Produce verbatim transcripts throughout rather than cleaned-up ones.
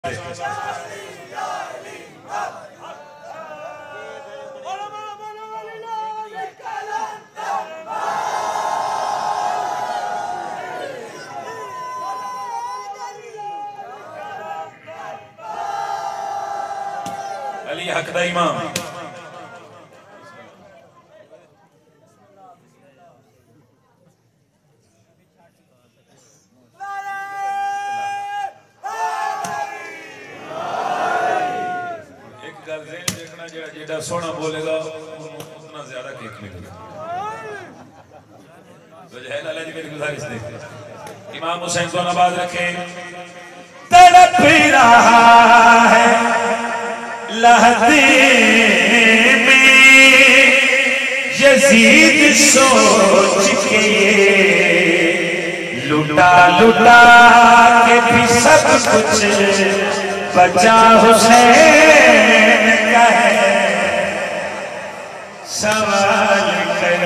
अली हक दा इमाम सोना बोलेगा उतना ज्यादा केक मिलेगा। तो जो है लाला जी मेरी गुजारिश देखते इमाम हुसैन को नवाज रखे। तड़प रहा है लहदे में यजीद सोच के लुटा लुटा के भी सब कुछ बचा हुसैन का है सवाल कर।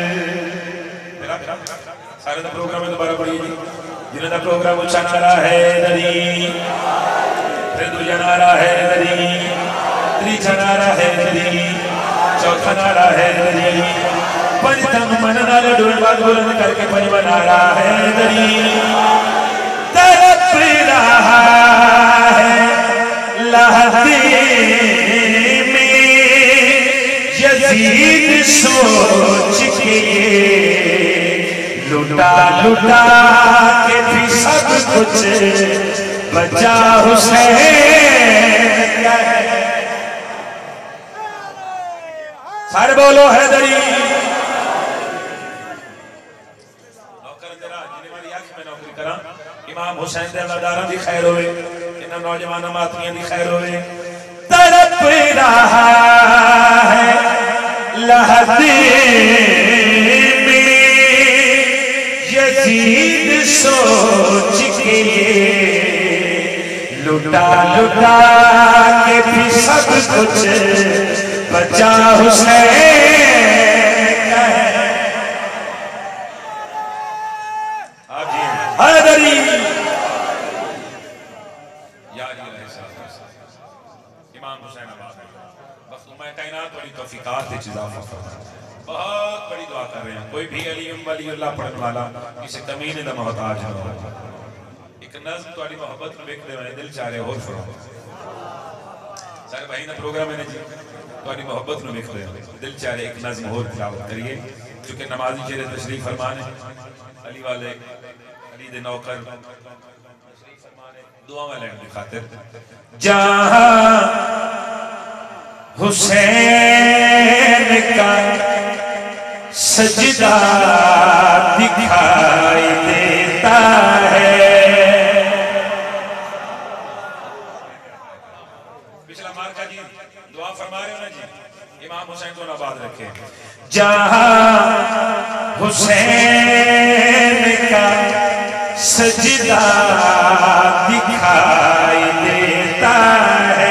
सारे दा प्रोग्राम में दोबारा पढ़िए जी। जिन्हें दा प्रोग्राम उच्चा नारा है दरी, फिर दूजा नारा है दरी, तीसरा नारा है दरी, चौथा नारा है दरी, पंचम मन नारे डोल बात बुलंद करके पंचमा नारा है दरी। तड़प रहा है लहदे यजीद सोच के लुटा लुटा के भी सब कुछ बचा हुसैन का है। सारे बोलो हैदरी। नौकर तेरा जिन्हें मेरी आंख में नौकरी करा इमाम हुसैन दे अल्लाहदारा दी खैर होवे, इन्हां नौजवान मातियां दी खैर होवे। तड़प रहा है लहदे में यजीद सोच के लुटा लुटा के भी सब कुछ बचा हुसैन का है। आप जी हैदरी इमाम हुसैन मैं कायनात बड़ी तौफीकात इजाफा बहुत बड़ी दुआ कर रहे हैं। कोई भी अली वली अल्लाह पढ़ने वाला किसी कमीने दा मोहताज ना हो। एक नज़्म तुम्हारी मोहब्बत में देखते हुए दिल चाह रहे और फरो सारे भाई ना प्रोग्राम है जी। तुम्हारी मोहब्बत में देखते हुए दिल चाह रहे एक नज़्म और तिलावत करिए क्योंकि नमाजी चेहरे तशरीफ फरमाने अली वाले अली दे नौकर तशरीफ फरमाने दुआ में लेने की खातिर। जहां हुसैन का सजदा दिखाई देता है। पिछला मार्का जी दुआ फरमा रहे हो ना जी। इमाम हुसैन को नवाज रखे। जहां हुसैन का सजदा दिखाई देता है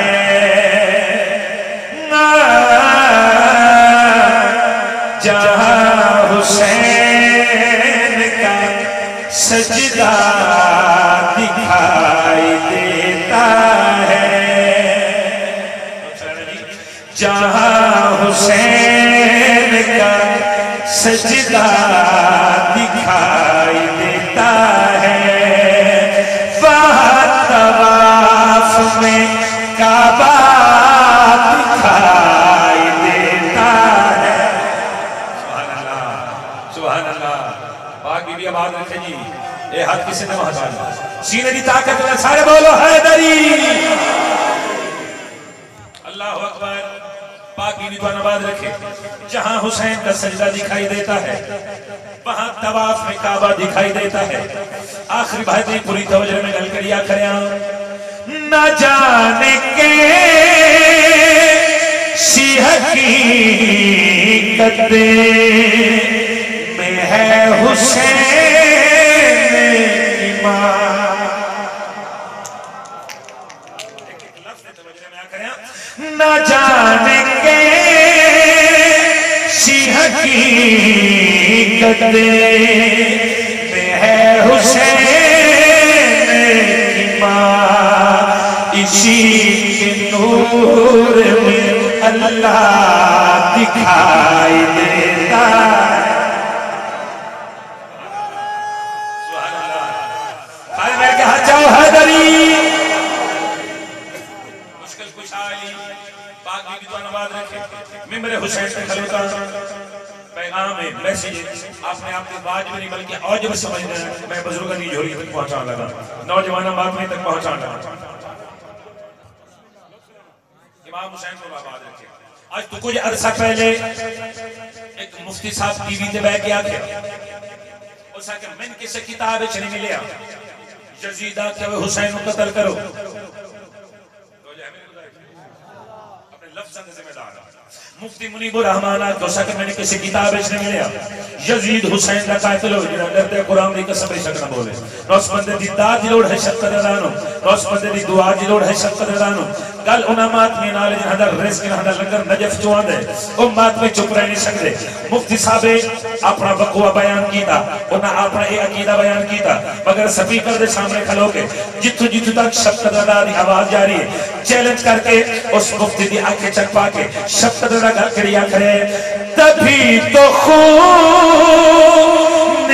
जहां हुसैन का सजदा दिखाई देता है। जहां हुसैन का सजदा दिखाई देता है वहाँ तवाफ में काबा दिखाई देता है। सुभान अल्लाह बाकी भी आवाज रखे जी। ये हाथ किसी ने हटा सीने की ताकत में सारे बोलो हैदरी। अल्लाह अकबर बाकी भी नवाज रखे। जहां हुसैन का सजदा दिखाई देता है वहां तवाफ में काबा दिखाई देता है। आखिरी बात पूरी तवज्जो में गल करिया खरिया न जाने के सी हकीकत में है हुसैन की मां। न जाने के सी हकीकत में है हुसैन की मां। किसी के नूर में अल्लाह दिखाई देता है। मैं कहा जाओ हैदरी मुश्किल कुछ आई पाक की दुआ नवाज रखे मिंबर हुसैन पे खलोता पैगाम है मैसेज आपने आपके बाज में नहीं बल्कि और जब समझना है मैं बुजुर्गों की झोली तक पहुंचा लगा नौजवान बात में तक पहुंचा लगा। इमाम हुसैन को आबाद रखे। आज तो कुछ अरसा पहले एक मुफ्ती साहब टीवी पे बैठ गया थे उस आके मैंने किसी किताब चली मिले यजीद के हुसैन को कत्ल करो तो अपने लफ्ज़ से जिम्मेदार मुफ्ती मुनीबुर रहमान को सके मैंने किसी किताब में मिले यजीद हुसैन का कातिल हो जिन्हें डरते कुरान की कसम से शकना बोले रोज बंदे दी दाद की लोड़ है शक्कर दानो रोज बंदे दी दुआ की लोड़ है शक्कर दानो कल उनामात में नाले हदर रिस्क हदर लंगर नजफ चुआंदे ओ मात में चुप रह नहीं सकते। मुफ्ती साहब अपना बकवा बयान कीता उन्हें अपना ये अकीदा बयान कीता मगर स्पीकर के सामने खलो के जितु जितु तक शक्कर दादा की आवाज जा रही है चैलेंज करके उस मुफ्ती की आंखें चकवा के शक्कर दादा घर खड़िया करे तभी तो खून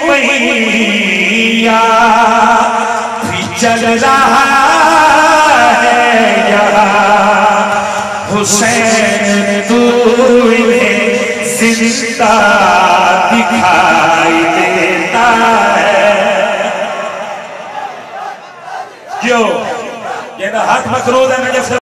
उमैया भी चल रहा है यहाँ हुसैन तू इन्हें जिंदा दिखाई देता है। क्यों ये ना हाथ मकरूद है नजफ